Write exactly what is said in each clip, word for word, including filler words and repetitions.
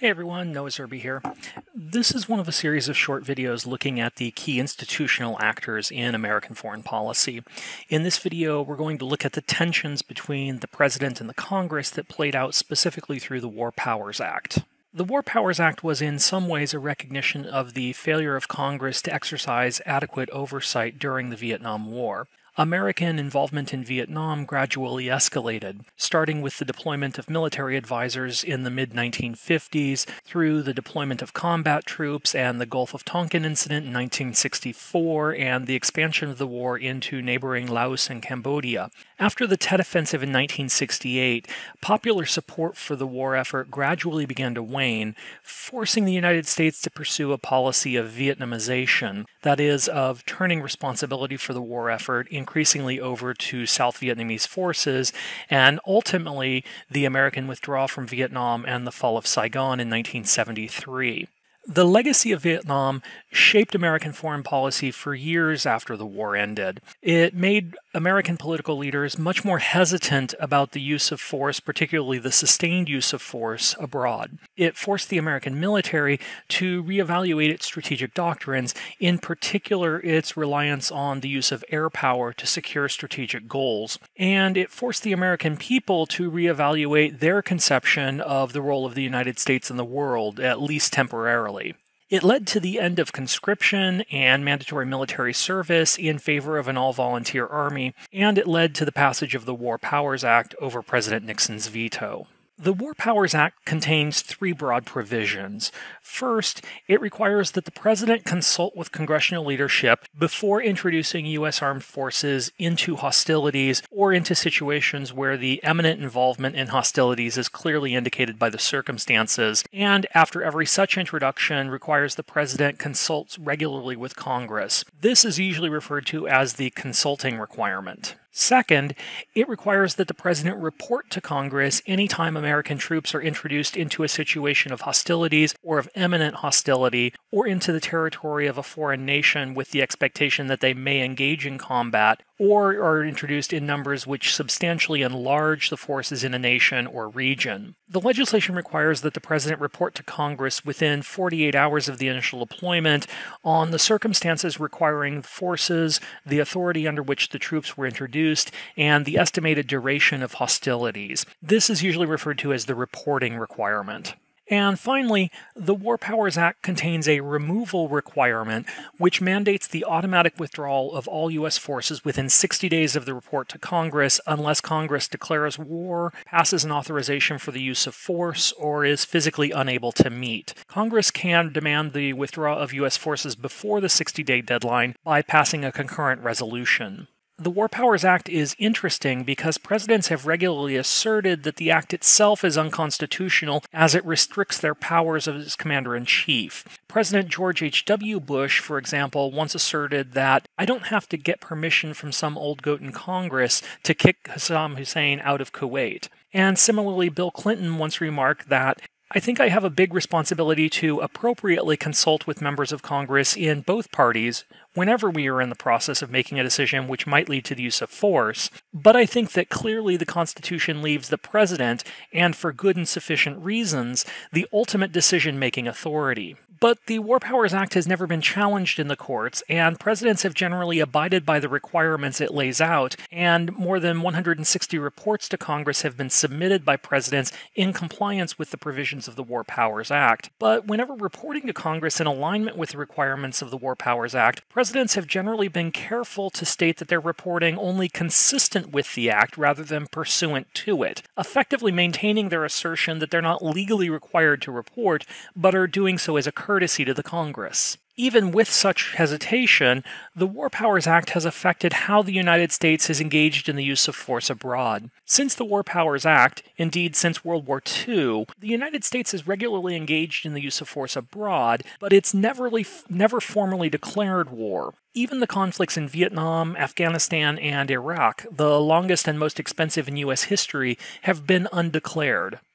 Hey everyone, Noah Zerby here. This is one of a series of short videos looking at the key institutional actors in American foreign policy. In this video, we're going to look at the tensions between the President and the Congress that played out specifically through the War Powers Act. The War Powers Act was in some ways a recognition of the failure of Congress to exercise adequate oversight during the Vietnam War. American involvement in Vietnam gradually escalated, starting with the deployment of military advisors in the mid nineteen fifties, through the deployment of combat troops and the Gulf of Tonkin incident in nineteen sixty-four, and the expansion of the war into neighboring Laos and Cambodia. After the Tet Offensive in nineteen sixty-eight, popular support for the war effort gradually began to wane, forcing the United States to pursue a policy of Vietnamization, that is, of turning responsibility for the war effort increasingly over to South Vietnamese forces, and ultimately the American withdrawal from Vietnam and the fall of Saigon in nineteen seventy-three. The legacy of Vietnam shaped American foreign policy for years after the war ended. It made American political leaders much more hesitant about the use of force, particularly the sustained use of force, abroad. It forced the American military to reevaluate its strategic doctrines, in particular its reliance on the use of air power to secure strategic goals. And it forced the American people to reevaluate their conception of the role of the United States in the world, at least temporarily. It led to the end of conscription and mandatory military service in favor of an all-volunteer army, and it led to the passage of the War Powers Act over President Nixon's veto. The War Powers Act contains three broad provisions. First, it requires that the President consult with congressional leadership before introducing U S armed forces into hostilities or into situations where the imminent involvement in hostilities is clearly indicated by the circumstances, and after every such introduction requires the President consults regularly with Congress. This is usually referred to as the consulting requirement. Second, it requires that the President report to Congress anytime American troops are introduced into a situation of hostilities or of imminent hostility, or into the territory of a foreign nation with the expectation that they may engage in combat, or are introduced in numbers which substantially enlarge the forces in a nation or region. The legislation requires that the President report to Congress within forty-eight hours of the initial deployment on the circumstances requiring forces, the authority under which the troops were introduced, and the estimated duration of hostilities. This is usually referred to as the reporting requirement. And finally, the War Powers Act contains a removal requirement which mandates the automatic withdrawal of all U S forces within sixty days of the report to Congress unless Congress declares war, passes an authorization for the use of force, or is physically unable to meet. Congress can demand the withdrawal of U S forces before the sixty-day deadline by passing a concurrent resolution. The War Powers Act is interesting because presidents have regularly asserted that the act itself is unconstitutional as it restricts their powers as commander-in-chief. President George H W Bush, for example, once asserted that I don't have to get permission from some old goat in Congress to kick Saddam Hussein out of Kuwait. And similarly, Bill Clinton once remarked that I think I have a big responsibility to appropriately consult with members of Congress in both parties whenever we are in the process of making a decision which might lead to the use of force, but I think that clearly the Constitution leaves the President, and for good and sufficient reasons, the ultimate decision-making authority. But the War Powers Act has never been challenged in the courts, and presidents have generally abided by the requirements it lays out, and more than one hundred sixty reports to Congress have been submitted by presidents in compliance with the provisions of the War Powers Act. But whenever reporting to Congress in alignment with the requirements of the War Powers Act, presidents have generally been careful to state that they're reporting only consistent with the act rather than pursuant to it, effectively maintaining their assertion that they're not legally required to report, but are doing so as a courtesy to the Congress. Even with such hesitation, the War Powers Act has affected how the United States has engaged in the use of force abroad. Since the War Powers Act, indeed since World War Two, the United States has regularly engaged in the use of force abroad, but it's never, never formally declared war. Even the conflicts in Vietnam, Afghanistan, and Iraq, the longest and most expensive in U S history, have been undeclared.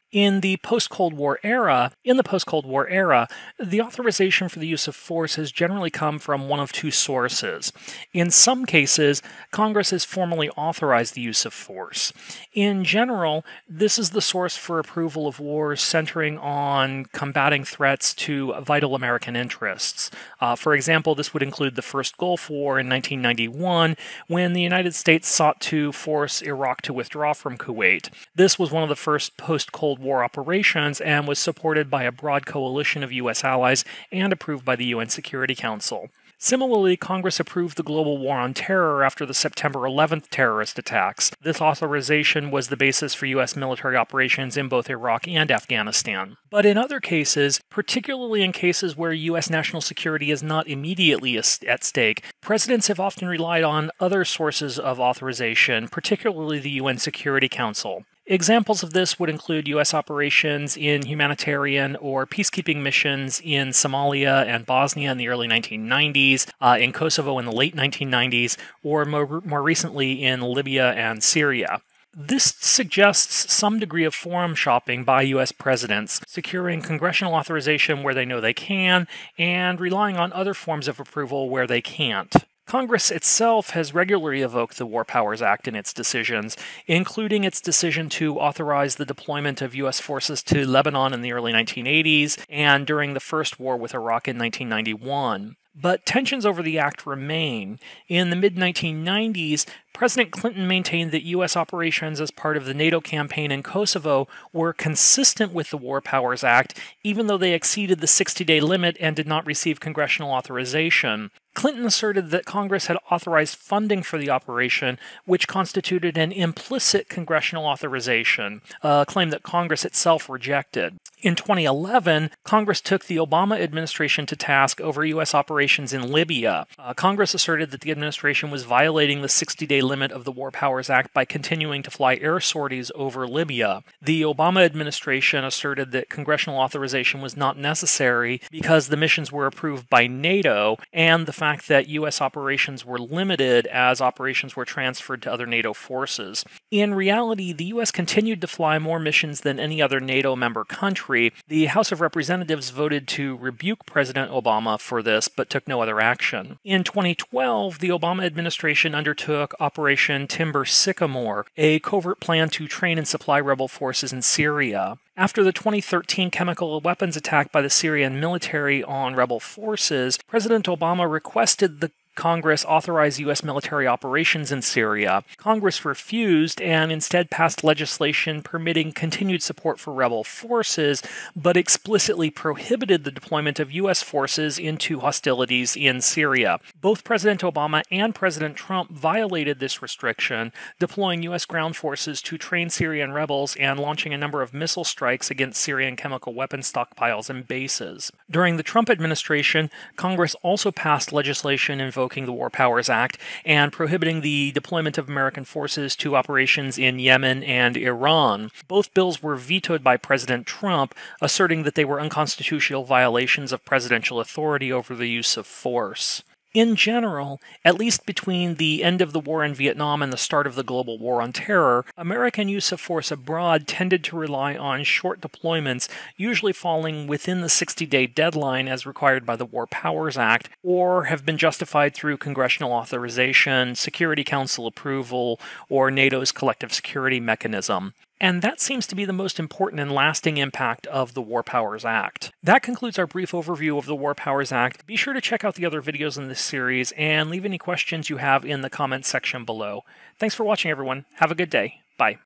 In the post-Cold War era, in the post-Cold War era, the authorization for the use of force has generally come from one of two sources. In some cases, Congress has formally authorized the use of force. In general, this is the source for approval of wars centering on combating threats to vital American interests. Uh, for example, this would include the first Gulf War in nineteen ninety-one, when the United States sought to force Iraq to withdraw from Kuwait. This was one of the first post-Cold War operations and was supported by a broad coalition of U S allies and approved by the U N Security Council. Similarly, Congress approved the global war on terror after the September eleventh terrorist attacks. This authorization was the basis for U S military operations in both Iraq and Afghanistan. But in other cases, particularly in cases where U S national security is not immediately at stake, presidents have often relied on other sources of authorization, particularly the U N Security Council. Examples of this would include U S operations in humanitarian or peacekeeping missions in Somalia and Bosnia in the early nineteen nineties, uh, in Kosovo in the late nineteen nineties, or more, more recently in Libya and Syria. This suggests some degree of forum shopping by U S presidents, securing congressional authorization where they know they can, and relying on other forms of approval where they can't. Congress itself has regularly evoked the War Powers Act in its decisions, including its decision to authorize the deployment of U S forces to Lebanon in the early nineteen eighties and during the first war with Iraq in nineteen ninety-one. But tensions over the act remain. In the mid nineteen nineties, President Clinton maintained that U S operations as part of the NATO campaign in Kosovo were consistent with the War Powers Act, even though they exceeded the sixty-day limit and did not receive congressional authorization. Clinton asserted that Congress had authorized funding for the operation, which constituted an implicit congressional authorization, a claim that Congress itself rejected. In twenty eleven, Congress took the Obama administration to task over U S operations in Libya. Uh, Congress asserted that the administration was violating the sixty-day limit of the War Powers Act by continuing to fly air sorties over Libya. The Obama administration asserted that congressional authorization was not necessary because the missions were approved by NATO, and the fact that U S operations were limited as operations were transferred to other NATO forces. In reality, the U S continued to fly more missions than any other NATO member country. The House of Representatives voted to rebuke President Obama for this, but took no other action. In twenty twelve, the Obama administration undertook Operation Timber Sycamore, a covert plan to train and supply rebel forces in Syria. After the twenty thirteen chemical weapons attack by the Syrian military on rebel forces, President Obama requested the Congress authorize U S military operations in Syria. Congress refused and instead passed legislation permitting continued support for rebel forces, but explicitly prohibited the deployment of U S forces into hostilities in Syria. Both President Obama and President Trump violated this restriction, deploying U S ground forces to train Syrian rebels and launching a number of missile strikes against Syrian chemical weapons stockpiles and bases. During the Trump administration, Congress also passed legislation invoking the War Powers Act and prohibiting the deployment of American forces to operations in Yemen and Iran. Both bills were vetoed by President Trump, asserting that they were unconstitutional violations of presidential authority over the use of force. In general, at least between the end of the war in Vietnam and the start of the global war on terror, American use of force abroad tended to rely on short deployments, usually falling within the sixty-day deadline as required by the War Powers Act, or have been justified through congressional authorization, Security Council approval, or NATO's collective security mechanism. And that seems to be the most important and lasting impact of the War Powers Act. That concludes our brief overview of the War Powers Act. Be sure to check out the other videos in this series and leave any questions you have in the comments section below. Thanks for watching, everyone. Have a good day. Bye.